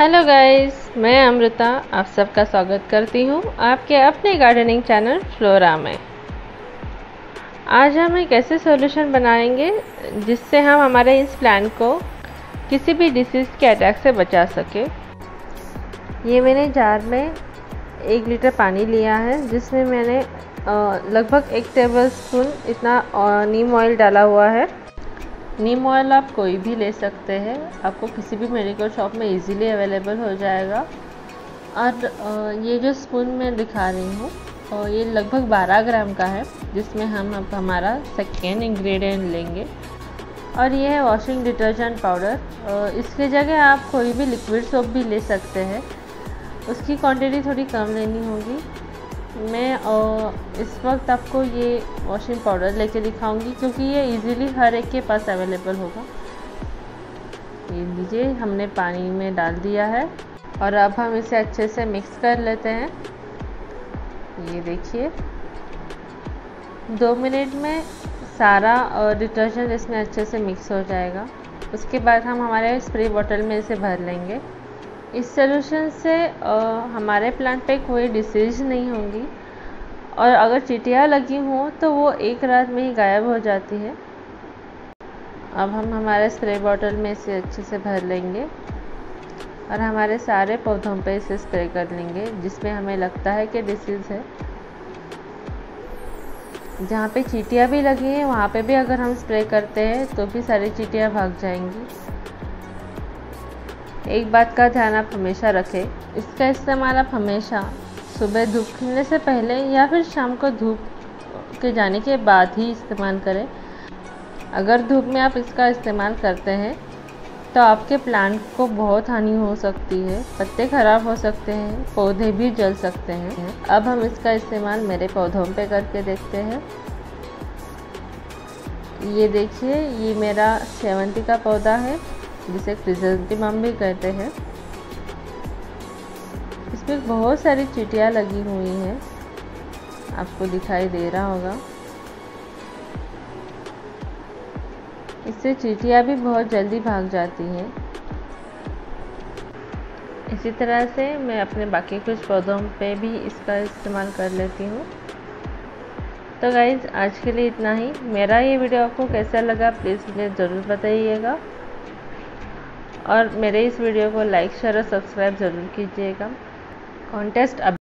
Hello guys, मैं अमृता आप सबका स्वागत करती हूँ आपके अपने गार्डनिंग चैनल फ्लोरा में। आज हम एक ऐसे सॉल्यूशन बनाएंगे जिससे हम हमारे इस प्लांट को किसी भी डिसीज़ के अटैक से बचा सके। ये मैंने जार में 1 लीटर पानी लिया है जिसमें मैंने लगभग 1 टेबलस्पून इतना नीम ऑयल डाला हुआ है। नीम ऑयल आप कोई भी ले सकते हैं, आपको किसी भी मेडिकल शॉप में इजीली अवेलेबल हो जाएगा। और ये जो स्पून मैं दिखा रही हूँ ये लगभग 12 ग्राम का है, जिसमें हम अब हमारा सेकेंड इंग्रेडिएंट लेंगे और ये है वॉशिंग डिटर्जेंट पाउडर। इसकी जगह आप कोई भी लिक्विड सोप भी ले सकते हैं, उसकी क्वांटिटी थोड़ी कम लेनी होगी। मैं इस वक्त आपको ये वॉशिंग पाउडर लेके दिखाऊंगी क्योंकि ये इजीली हर एक के पास अवेलेबल होगा। ये लीजिए, हमने पानी में डाल दिया है और अब हम इसे अच्छे से मिक्स कर लेते हैं। ये देखिए 2 मिनट में सारा डिटर्जेंट इसमें अच्छे से मिक्स हो जाएगा। उसके बाद हम हमारे स्प्रे बॉटल में इसे भर लेंगे। इस सॉल्यूशन से हमारे प्लांट पे कोई डिसीज नहीं होंगी और अगर चींटियाँ लगी हों तो वो एक रात में ही गायब हो जाती है। अब हम हमारे स्प्रे बॉटल में इसे अच्छे से भर लेंगे और हमारे सारे पौधों पे इसे स्प्रे कर लेंगे जिसमें हमें लगता है कि डिसीज़ है। जहाँ पे चींटियाँ भी लगी हैं वहाँ पे भी अगर हम स्प्रे करते हैं तो भी सारी चींटियाँ भाग जाएंगी। एक बात का ध्यान आप हमेशा रखें, इसका इस्तेमाल आप हमेशा सुबह धूप खिलने से पहले या फिर शाम को धूप के जाने के बाद ही इस्तेमाल करें। अगर धूप में आप इसका इस्तेमाल करते हैं तो आपके प्लांट को बहुत हानि हो सकती है, पत्ते खराब हो सकते हैं, पौधे भी जल सकते हैं। अब हम इसका इस्तेमाल मेरे पौधों पे करके देखते हैं। ये देखिए, ये मेरा सेवंती का पौधा है जिसे क्रिसेंथेमम भी कहते हैं। इसमें बहुत सारी चींटियाँ लगी हुई हैं, आपको दिखाई दे रहा होगा। इससे चींटियाँ भी बहुत जल्दी भाग जाती हैं। इसी तरह से मैं अपने बाकी कुछ पौधों पे भी इसका इस्तेमाल कर लेती हूँ। तो गाइज़, आज के लिए इतना ही। मेरा ये वीडियो आपको कैसा लगा प्लीज़ मुझे ज़रूर बताइएगा और मेरे इस वीडियो को लाइक शेयर और सब्सक्राइब ज़रूर कीजिएगा। कॉन्टेस्ट